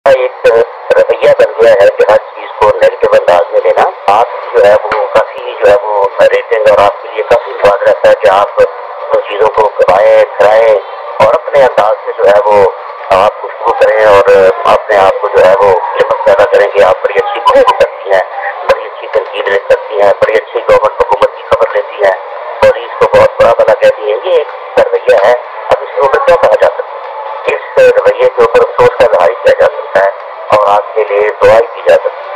एक रवैया बन गया है कि हर चीज को नेगेटिव अंदाज में लेना। आप जो है वो काफी जो है वो रेटिंग और आपके लिए काफी स्वाद रहता है कि आप उन चीजों को गवाएं कराएं और अपने अंदाज से जो है वो आप गुफ्तगू करें और अपने आप को जो है वो हिम्मत पैदा करें कि आप बड़ी अच्छी गुफ्तगू करती हैं, बड़ी अच्छी तनकीद ले सकती हैं, बड़ी अच्छी गवर्नमेंट हुकूमत की खबर लेती हैं और इसको बहुत बड़ा भला कहती है। ये एक रवैया है। अब इसके ऊपर क्या कहा जा सकता है? इस रवैये के ऊपर अफसोस का इजहार किया जा सकता है और आपके लिए दुआई की जा सकती है।